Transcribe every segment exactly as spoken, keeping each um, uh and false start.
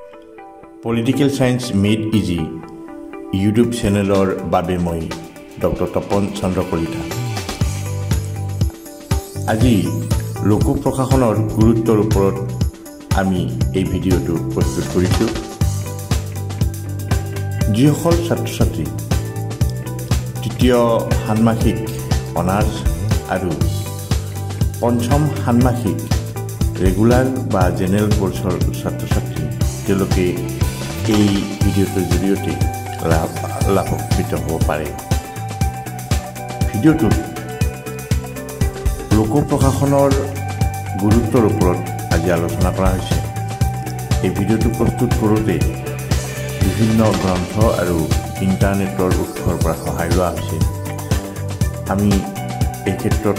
Political science made easy YouTube চেনেলৰ বাবে মই ডক্টৰ তপন চন্দ্ৰ কলিতা। আজি লোক প্ৰশাসনৰ গুৰুত্বৰ ওপৰত আমি এই ভিডিঅ'টো প্ৰস্তুত কৰিছোঁ। যিসকল ছাত্ৰ ছাত্ৰী তৃতীয় ষান্মাসিক অনাৰ্ছ আৰু পঞ্চম ষান্মাসিক ৰেগুলাৰ বা জেনেৰেল কোৰ্চৰ ছাত্ৰ ছাত্ৰী তেওঁলোকে এই ভিডিঅ'টোৰ জৰিয়তে লাভ লাভান্বিত হ'ব পাৰে। ভিডিঅ'টোত লোক প্ৰশাসনৰ গুৰুত্বৰ ওপৰত আজি আলোচনা কৰা হৈছে। এই ভিডিঅ'টো প্ৰস্তুত কৰোঁতে বিভিন্ন গ্ৰন্থ আৰু ইণ্টাৰনেটৰ উৎসৰ পৰা সহায় লোৱা হৈছে। আমি এই ক্ষেত্ৰত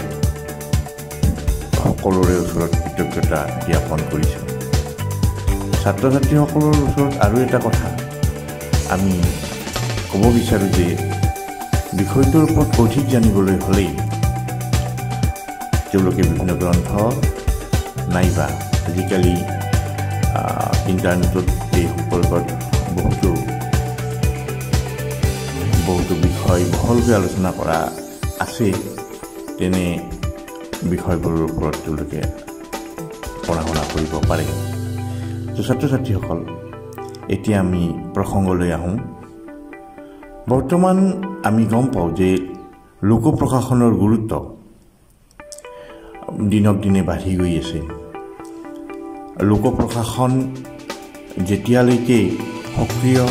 সকলোৰে ওচৰত কৃতজ্ঞতা জ্ঞাপন কৰিছোঁ। ছাত্ৰ ছাত্ৰীসকলৰ ওচৰত আৰু এটা কথা আমি ক'ব বিচাৰোঁ যে বিষয়টোৰ ওপৰত অধিক জানিবলৈ হ'লেই তেওঁলোকে বিভিন্ন গ্ৰন্থ নাইবা আজিকালি ইণ্টাৰনেটত এই সম্পৰ্কত বহুতো বহুতো বিষয় বহলকৈ আলোচনা কৰা আছে। তেনে বিষয়বোৰৰ ওপৰত তেওঁলোকে পঢ়া শুনা কৰিব পাৰে। তো ছাত্ৰ ছাত্ৰীসকল, এতিয়া আমি প্ৰসংগলৈ আহোঁ। বৰ্তমান আমি গম পাওঁ যে লোক প্ৰশাসনৰ গুৰুত্ব দিনক দিনে বাঢ়ি গৈ আছে। লোক প্ৰশাসন যেতিয়ালৈকে সক্ৰিয়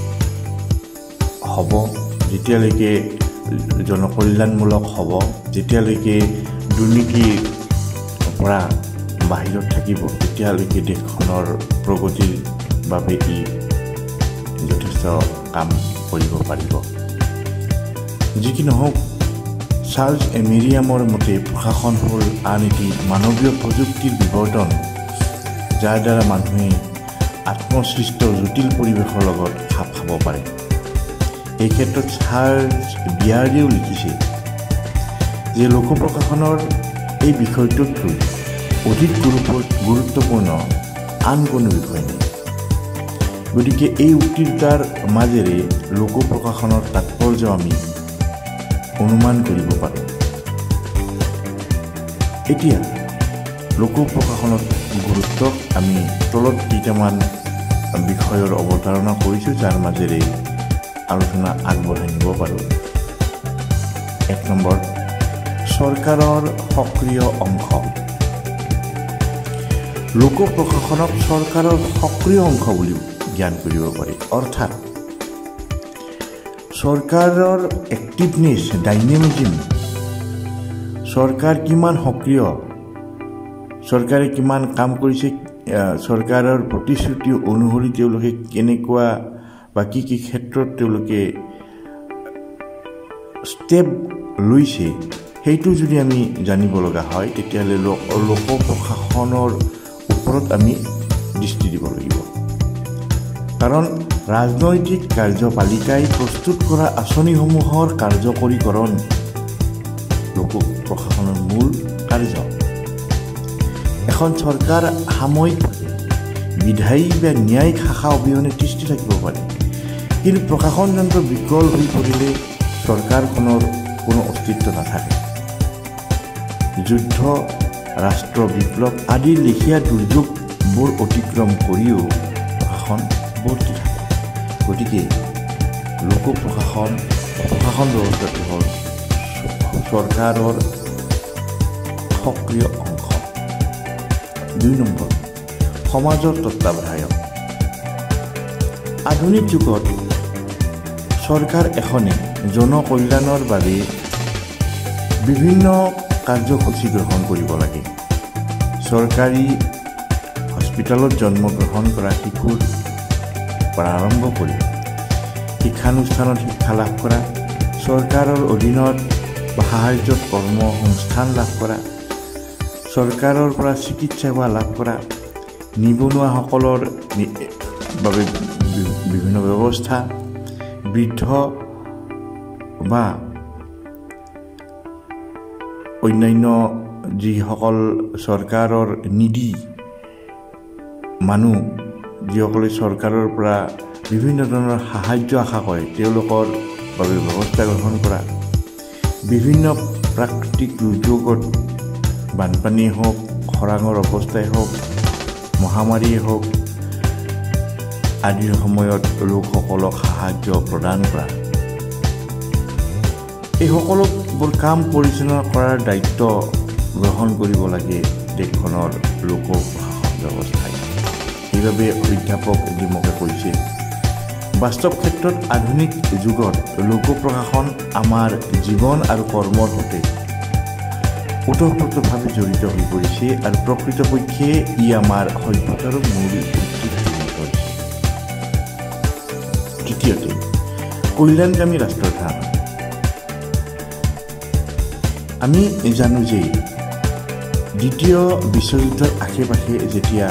হ'ব, যেতিয়ালৈকে জনকল্যাণমূলক হ'ব, যেতিয়ালৈকে দুৰ্নীতিৰ পৰা বাহিৰত থাকিব, তেতিয়ালৈকে দেশখনৰ প্ৰগতিৰ বাবে ই যথেষ্ট কাম কৰিব পাৰিব। যি কি নহওক, চাৰ্লছ এমেৰিয়ামৰ মতে প্ৰশাসন হ'ল আন এটি মানৱীয় প্ৰযুক্তিৰ বিৱৰ্তন, যাৰ দ্বাৰা মানুহে আত্মসৃষ্ট জটিল পৰিৱেশৰ লগত খাপ খাব পাৰে। এই ক্ষেত্ৰত চাৰ্লছ বিয়াৰ্ডেও লিখিছে যে লোক প্ৰশাসনৰ এই বিষয়টোতকৈ অধিক গুৰুত্বপূৰ্ণ আন কোনো বিষয় নাই। গতিকে এই উক্তিৰ দুটাৰ মাজেৰে লোক প্ৰশাসনৰ তাৎপৰ্য আমি অনুমান কৰিব পাৰোঁ। এতিয়া লোক প্ৰশাসনৰ গুৰুত্বক আমি তলত কেইটামান বিষয়ৰ অৱতাৰণা কৰিছোঁ, যাৰ মাজেৰে আলোচনা আগবঢ়াই নিব পাৰোঁ। এক নম্বৰ, চৰকাৰৰ সক্ৰিয় অংশ। লোক প্ৰশাসনক চৰকাৰৰ সক্ৰিয় অংশ বুলি জ্ঞান কৰিব পাৰি। অৰ্থাৎ চৰকাৰৰ এক্টিভনেছ, ডাইনেমিজিম, চৰকাৰ কিমান সক্ৰিয়, চৰকাৰে কিমান কাম কৰিছে, চৰকাৰৰ প্ৰতিশ্ৰুতি অনুসৰি তেওঁলোকে কেনেকুৱা বা কি কি ক্ষেত্ৰত তেওঁলোকে ষ্টেপ লৈছে, সেইটো যদি আমি জানিব লগা হয়, তেতিয়াহ'লে লোক প্ৰশাসনৰ ওপৰত আমি দৃষ্টি দিব লাগিব। কাৰণ ৰাজনৈতিক কাৰ্যপালিকাই প্ৰস্তুত কৰা আঁচনিসমূহৰ কাৰ্যকৰীকৰণ লোক প্ৰশাসনৰ মূল কাৰ্য। এখন চৰকাৰ সাময়িকভাৱে বিধায়ী বা ন্যায়িক শাখা অবিহনে তিষ্ঠি থাকিব পাৰে, কিন্তু প্ৰশাসন যন্ত্ৰ বিকল হৈ পৰিলে চৰকাৰখনৰ কোনো অস্তিত্ব নাথাকে। যুদ্ধ, ৰাষ্ট্ৰ বিপ্লৱ আদিৰ লেখীয়া দুৰ্যোগবোৰ অতিক্ৰম কৰিও প্ৰশাসন বৰ্তি থাকে। গতিকে লোক প্ৰশাসন প্ৰশাসন ব্যৱস্থাটো হ'ল চৰকাৰৰ সক্ৰিয় অংশ। দুই নম্বৰ, সমাজৰ তত্ত্বাৱধায়ক। আধুনিক যুগত চৰকাৰ এখনে জনকল্যাণৰ বাবে বিভিন্ন কাৰ্যসূচী গ্ৰহণ কৰিব লাগে। চৰকাৰী হস্পিটেলত জন্মগ্ৰহণ কৰা শিশুৰ পৰা আৰম্ভ কৰি শিক্ষানুষ্ঠানত শিক্ষা লাভ কৰা, চৰকাৰৰ অধীনত বা সাহায্যত কৰ্মসংস্থান লাভ কৰা, চৰকাৰৰ পৰা চিকিৎসা সেৱা লাভ কৰা, নিবনুৱাসকলৰ বাবে বিভিন্ন ব্যৱস্থা, বৃদ্ধ বা অন্যান্য যিসকল চৰকাৰৰ নিডি মানুহ যিসকলে চৰকাৰৰ পৰা বিভিন্ন ধৰণৰ সাহায্য আশা কৰে তেওঁলোকৰ বাবে ব্যৱস্থা গ্ৰহণ কৰা, বিভিন্ন প্ৰাকৃতিক দুৰ্যোগত বানপানী হওক, খৰাঙৰ অৱস্থাই হওক, মহামাৰীয়ে হওক আদিৰ সময়ত লোকসকলক সাহায্য প্ৰদান কৰা, এই সকলোবোৰ কাম পৰিচালনা কৰাৰ দায়িত্ব গ্ৰহণ কৰিব লাগে দেশখনৰ লোক প্ৰশাসন ব্যৱস্থাই। সেইবাবে অধ্যাপক ডিমকে কৈছে, বাস্তৱ ক্ষেত্ৰত আধুনিক যুগত লোক প্ৰশাসন আমাৰ জীৱন আৰু কৰ্মৰ সৈতে ওতঃপ্ৰোতভাৱে জড়িত হৈ পৰিছে আৰু প্ৰকৃতপক্ষে ই আমাৰ সভ্যতাৰো মূল ভিত্তি হৈ পৰিছে। তৃতীয়তে, কল্যাণকামী ৰাষ্ট্ৰৰ ধাৰণা। আমি জানো যে দ্বিতীয় বিশ্বযুদ্ধৰ আশে পাশে যেতিয়া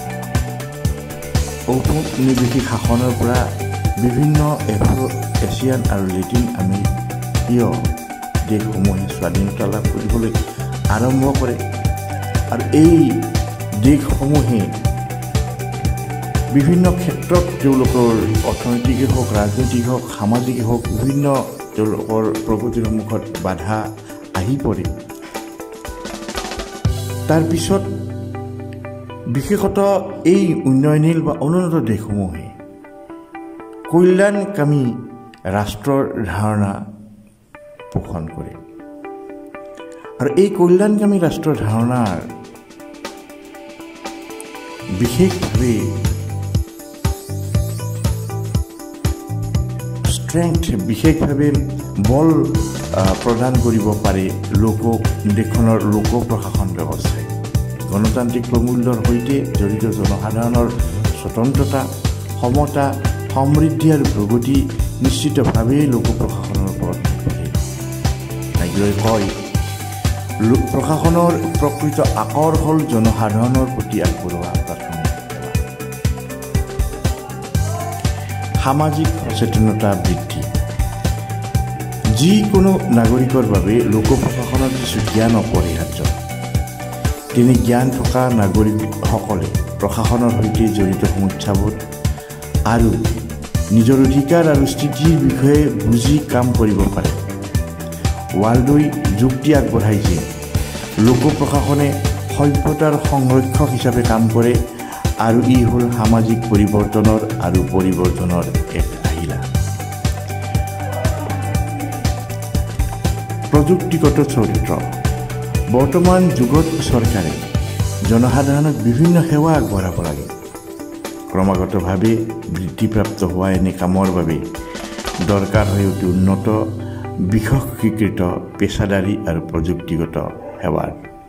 ঔপনিৱেশিক শাসনৰ পৰা বিভিন্ন এফ্ৰ' এছিয়ান আৰু লেটিন আমেৰিকীয় দেশসমূহে স্বাধীনতা লাভ কৰিবলৈ আৰম্ভ কৰে আৰু এই দেশসমূহে বিভিন্ন ক্ষেত্ৰত তেওঁলোকৰ অৰ্থনৈতিকেই হওক, ৰাজনৈতিক হওক, সামাজিকেই হওক বিভিন্ন তেওঁলোকৰ প্ৰগতিৰ সন্মুখত বাধা আহি পৰে। তাৰপিছত বিশেষত এই উন্নয়নশীল বা অনুন্নত দেশসমূহে কল্যাণকামী ৰাষ্ট্ৰৰ ধাৰণা পোষণ কৰে আৰু এই কল্যাণকামী ৰাষ্ট্ৰৰ ধাৰণাৰ বিশেষভাৱে ষ্ট্ৰেংথ বিশেষভাৱে বল প্ৰদান কৰিব পাৰে লোক দেশখনৰ লোক প্ৰশাসন ব্যৱস্থাই। গণতান্ত্ৰিক প্ৰমূল্যৰ সৈতে জড়িত জনসাধাৰণৰ স্বতন্ত্ৰতা, সমতা, সমৃদ্ধি আৰু প্ৰগতি নিশ্চিতভাৱে লোক প্ৰশাসনৰ ওপৰত নিৰ্ভৰশীল। নাইলৈ কয়, লোক প্ৰশাসনৰ প্ৰকৃত আকৰ হ'ল জনসাধাৰণৰ প্ৰতি আগবঢ়োৱা প্ৰাথমিক সেৱা। সামাজিক সচেতনতা বৃদ্ধি। যিকোনো নাগৰিকৰ বাবে লোক প্ৰশাসনৰ কিছু জ্ঞান অপৰিহাৰ্য। তেনে জ্ঞান থকা নাগৰিকসকলে প্ৰশাসনৰ সৈতে জড়িত সমস্যাবোধ আৰু নিজৰ অধিকাৰ আৰু স্থিতিৰ বিষয়ে বুজি কাম কৰিব পাৰে। ৱাল্ডই যুক্তি আগবঢ়াই যে লোক প্ৰশাসনে সভ্যতাৰ সংৰক্ষক হিচাপে কাম কৰে আৰু ই হ'ল সামাজিক পৰিৱৰ্তনৰ আৰু পৰিৱৰ্তনৰ এক আহিলা। প্ৰযুক্তিগত চৰিত্ৰ। বৰ্তমান যুগত চৰকাৰে জনসাধাৰণক বিভিন্ন সেৱা আগবঢ়াব লাগে। ক্ৰমাগতভাৱে বৃদ্ধিপ্ৰাপ্ত হোৱা এনে কামৰ বাবে দৰকাৰ হয় অতি উন্নত বিশেষীকৃত পেছাদাৰী আৰু প্ৰযুক্তিগত সেৱাৰ।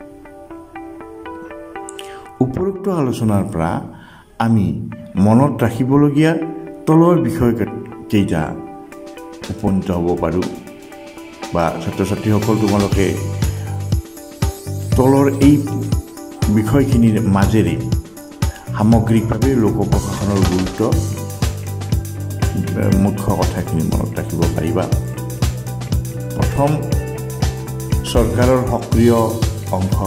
উপৰোক্ত আলোচনাৰ পৰা আমি মনত ৰাখিবলগীয়া তলৰ বিষয়কেইটা উপনীত হ'ব পাৰোঁ বা ছাত্ৰ ছাত্ৰীসকল তোমালোকে তলৰ এই বিষয়খিনিৰ মাজেৰে সামগ্ৰিকভাৱে লোক প্ৰশাসনৰ গুৰুত্ব মুখ্য কথাখিনি মনত ৰাখিব পাৰিবা। প্ৰথম, চৰকাৰৰ সক্ৰিয় অংশ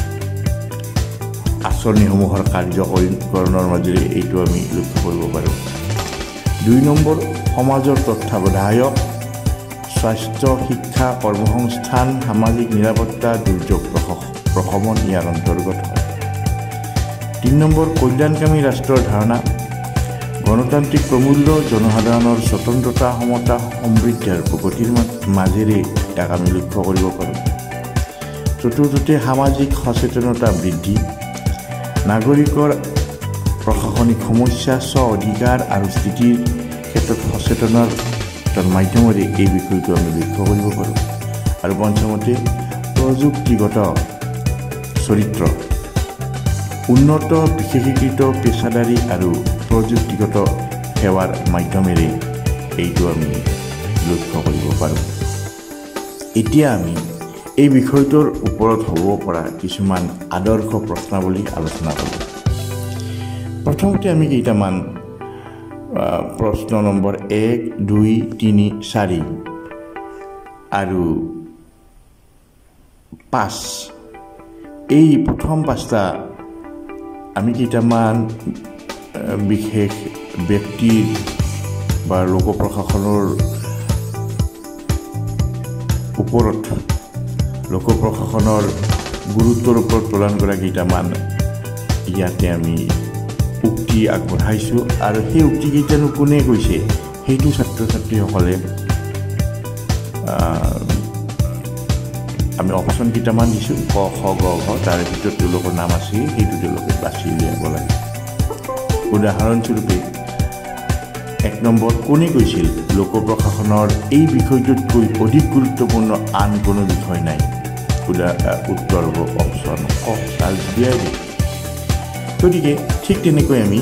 আঁচনিসমূহৰ কাৰ্যকৰীকৰণৰ মাজেৰে এইটো আমি লক্ষ্য কৰিব পাৰোঁ। দুই নম্বৰ, সমাজৰ তত্ত্বাৱধায়ক, স্বাস্থ্য, শিক্ষা, কৰ্মসংস্থান, সামাজিক নিৰাপত্তা, দুৰ্যোগ প্ৰশমন ইয়াৰ অন্তৰ্গত হয়। তিনি নম্বৰ, কল্যাণকামী ৰাষ্ট্ৰৰ ধাৰণা, গণতান্ত্ৰিক প্ৰমূল্য, জনসাধাৰণৰ স্বতন্ত্ৰতা, সমতা, সমৃদ্ধি আৰু প্ৰগতিৰ মাজেৰে ইয়াক আমি লক্ষ্য কৰিব পাৰোঁ। চতুৰ্থতে, সামাজিক সচেতনতা বৃদ্ধি, নাগৰিকৰ প্ৰশাসনিক সমস্যা, স্ব অধিকাৰ আৰু স্থিতিৰ ক্ষেত্ৰত সচেতনতাৰ মাধ্যমেৰে এই বিষয়টো আমি লক্ষ্য কৰিব পাৰোঁ। আৰু পঞ্চমতে, প্ৰযুক্তিগত চৰিত্ৰ, উন্নত বিশেষীকৃত পেছাদাৰী আৰু প্ৰযুক্তিগত সেৱাৰ মাধ্যমেৰে এইটো আমি লক্ষ্য কৰিব পাৰোঁ। এতিয়া আমি এই বিষয়টোৰ ওপৰত হ'ব পৰা কিছুমান আদৰ্শ প্ৰশ্নাৱলী আলোচনা কৰোঁ। প্ৰথমতে আমি কেইটামান প্ৰশ্ন নম্বৰ এক, দুই, তিনি, চাৰি আৰু পাঁচ, এই প্ৰথম পাঁচটা আমি কেইটামান বিশেষ ব্যক্তিৰ বা লোক প্ৰশাসনৰ ওপৰত লোক প্ৰশাসনৰ গুৰুত্বৰ ওপৰত প্ৰদান কৰা কেইটামান ইয়াতে আমি উক্তি আগবঢ়াইছোঁ আৰু সেই উক্তিকেইটানো কোনে কৈছে সেইটো ছাত্ৰ ছাত্ৰীসকলে আমি অপশ্যন কেইটামান দিছোঁ ক খ গ ঘ তাৰে ভিতৰত তেওঁলোকৰ নাম আছে সেইটো তেওঁলোকে বাছি উলিয়াব লাগে উদাহৰণস্বৰূপে এক নম্বৰ কোনে কৈছিল লোক প্ৰশাসনৰ এই বিষয়টোতকৈ অধিক গুৰুত্বপূৰ্ণ আন কোনো বিষয় নাই উত্তৰ হ'ব অপশ্যন ক চাৰ্লছ বিয়াৰ্ডি গতিকে ঠিক তেনেকৈ আমি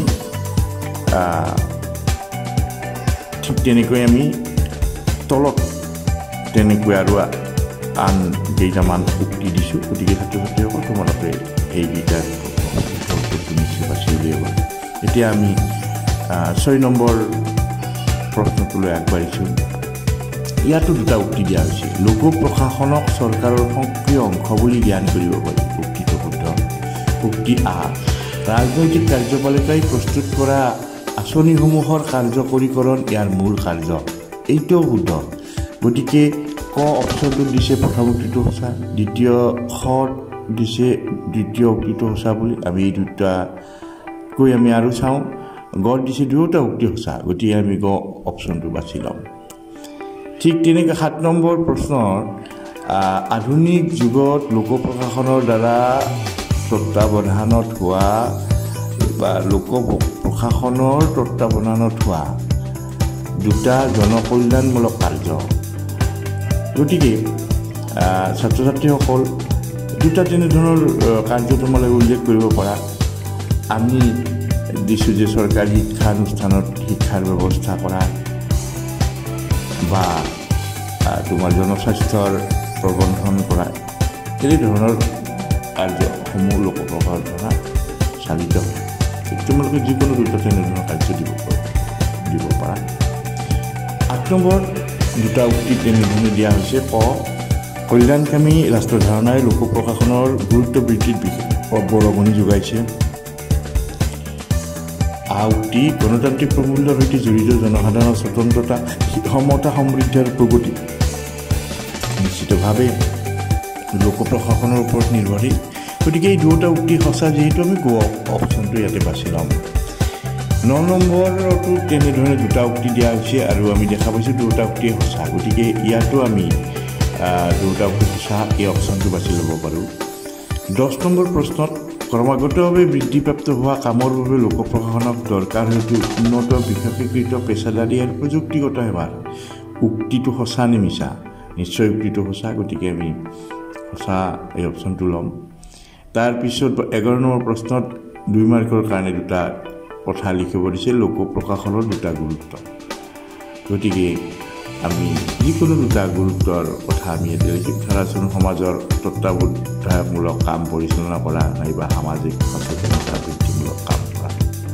ঠিক তেনেকৈ আমি তলত তেনেকৈ আৰু আন কেইটামান উক্তি দিছোঁ গতিকে ছাত্ৰ ছাত্ৰীসকল তোমালোকে এইকেইটা নিশ্চয় বাছি উলিয়াব এতিয়া আমি ছয় নম্বৰ প্ৰশ্নটোলৈ আগবাঢ়িছোঁ ইয়াতো দুটা উক্তি দিয়া হৈছে লোক প্ৰশাসনক চৰকাৰৰ সক্ৰিয় অংশ বুলি জ্ঞান কৰিব পাৰি উক্তিটো শুদ্ধ উক্তি আ ৰাজনৈতিক কাৰ্যপালিকাই প্ৰস্তুত কৰা আঁচনিসমূহৰ কাৰ্যকৰীকৰণ ইয়াৰ মূল কাৰ্য এইটোও শুদ্ধ গতিকে ক অপশ্যনটোত দিছে প্ৰথম উক্তিটো সঁচা দ্বিতীয় খ দিছে দ্বিতীয় উক্তিটো সঁচা বুলি আমি এই দুটাকৈ আমি আৰু চাওঁ গড় দিছে দুয়োটা উক্তি সঁচা গতিকে আমি গ অপশ্যনটো বাছি ল'ম ঠিক তেনেকৈ সাত নম্বৰ প্ৰশ্নৰ আধুনিক যুগত লোক প্ৰশাসনৰ দ্বাৰা তত্বাৱধানত হোৱা বা লোক প্ৰশাসনৰ তত্বাৱধানত হোৱা দুটা জনকল্যাণমূলক কাৰ্য গতিকে ছাত্ৰ ছাত্ৰীসকল দুটা তেনেধৰণৰ কাৰ্য তোমালোকে উল্লেখ কৰিব পাৰা আমি দিছোঁ যে চৰকাৰী শিক্ষানুষ্ঠানত শিক্ষাৰ ব্যৱস্থা কৰা বা তোমাৰ জনস্বাস্থ্যৰ প্ৰবন্ধন কৰা তেনেধৰণৰ কাৰ্যসমূহ লোক প্ৰশাসনৰ দ্বাৰা চালিত হয় তোমালোকে যিকোনো দুটা তেনেধৰণৰ কাৰ্য দিব দিব পাৰা আঠ নম্বৰ দুটা উক্তি তেনেধৰণে দিয়া হৈছে ক কল্যাণকামী ৰাষ্ট্ৰ ধাৰণাই লোক প্ৰশাসনৰ গুৰুত্ব বৃদ্ধিত বিশেষ অৱলম্বনি যোগাইছে আ উক্তি গণতান্ত্ৰিক প্ৰমূল্যৰ সৈতে জড়িত জনসাধাৰণৰ স্বতন্ত্ৰতা সমতা সমৃদ্ধি আৰু প্ৰগতি নিশ্চিতভাৱে লোক প্ৰশাসনৰ ওপৰত নিৰ্ভৰশীল গতিকে এই দুটা উক্তি সঁচা যিহেতু আমি গ অপশ্যনটো ইয়াতে বাছি ল'ম ন নম্বৰতো তেনেধৰণে দুটা উক্তি দিয়া হৈছে আৰু আমি দেখা পাইছোঁ দুটা উক্তিয়ে সঁচা গতিকে ইয়াতো আমি দুটা উক্তি সঁচা এই অপশ্যনটো বাছি ল'ব পাৰোঁ দহ নম্বৰ প্ৰশ্নত ক্ৰমাগতভাৱে বৃদ্ধিপ্ৰাপ্ত হোৱা কামৰ বাবে লোক প্ৰশাসনক দৰকাৰ হয়তো উন্নত বিশেষীকৃত পেছাদাৰী আৰু প্ৰযুক্তিগত সেৱাৰ উক্তিটো সঁচা নে মিছা নিশ্চয় উক্তিটো সঁচা গতিকে আমি সঁচা এই অপশ্যনটো ল'ম তাৰপিছত এঘাৰ নম্বৰ প্ৰশ্নত দুই মাৰ্কৰ কাৰণে দুটা কথা লিখিব দিছে লোক প্ৰশাসনৰ দুটা গুৰুত্ব গতিকে আমি যিকোনো দুটা গুৰুত্বৰ কথা আমি ইয়াতে লিখিম ধৰাচোন সমাজৰ তত্ত্বাৱধানমূলক কাম পৰিচালনা কৰা নাইবা সামাজিক সচেতনতা বৃদ্ধিমূলক কাম কৰা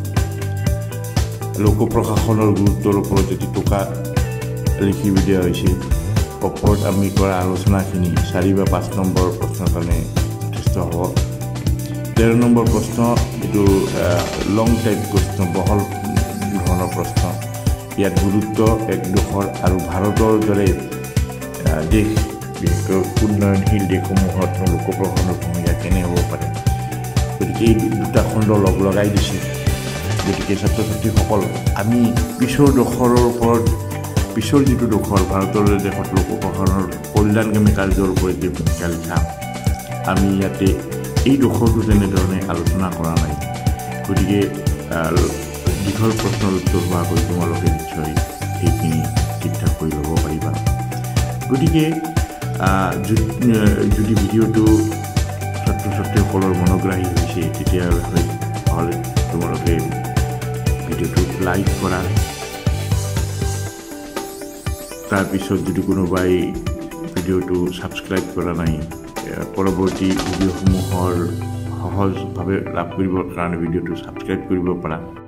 লোক প্ৰশাসনৰ গুৰুত্বৰ ওপৰত এটি টোকা লিখিব দিয়া হৈছে ওপৰত আমি কৰা আলোচনাখিনি চাৰি বা পাঁচ নম্বৰ প্ৰশ্নৰ কাৰণে যথেষ্ট হ'ব তেৰ নম্বৰ প্ৰশ্ন এইটো লং টাইপ প্ৰশ্ন বহল ধৰণৰ প্ৰশ্ন ইয়াত গুৰুত্ব একডোখৰ আৰু ভাৰতৰ দৰে দেশ বিশেষকৈ উন্নয়নশীল দেশসমূহত লোক প্ৰশাসনৰ ভূমিকা কেনে হ'ব পাৰে গতিকে এই দুটা খণ্ড লগ লগাই দিছে গতিকে ছাত্ৰ ছাত্ৰীসকল আমি পিছৰ দশৰৰ ওপৰত পিছৰ যিটো দশৰ ভাৰতৰ দেশত লোক প্ৰশাসনৰ কল্যাণকামী কাৰ্যৰ ওপৰত যে ভূমিকা লিখা আমি ইয়াতে এই দশৰটো তেনেধৰণে আলোচনা কৰা নাই গতিকে দীঘল প্ৰশ্নৰ উত্তৰ হোৱাকৈ তোমালোকে নিশ্চয় সেইখিনি ঠিক ঠাক কৰি ল'ব পাৰিবা গতিকে যদি ভিডিঅ'টো ছাত্ৰ ছাত্ৰীসকলৰ মনোগ্ৰাহী হৈছে তেতিয়াহ'লে তোমালোকে ভিডিঅ'টো লাইক কৰা তাৰপিছত যদি কোনোবাই ভিডিঅ'টো ছাবস্ক্ৰাইব কৰা নাই পৰৱৰ্তী ভিডিঅ'সমূহৰ সহজভাৱে লাভ কৰিবৰ কাৰণে ভিডিঅ'টো ছাবস্ক্ৰাইব কৰিব পাৰা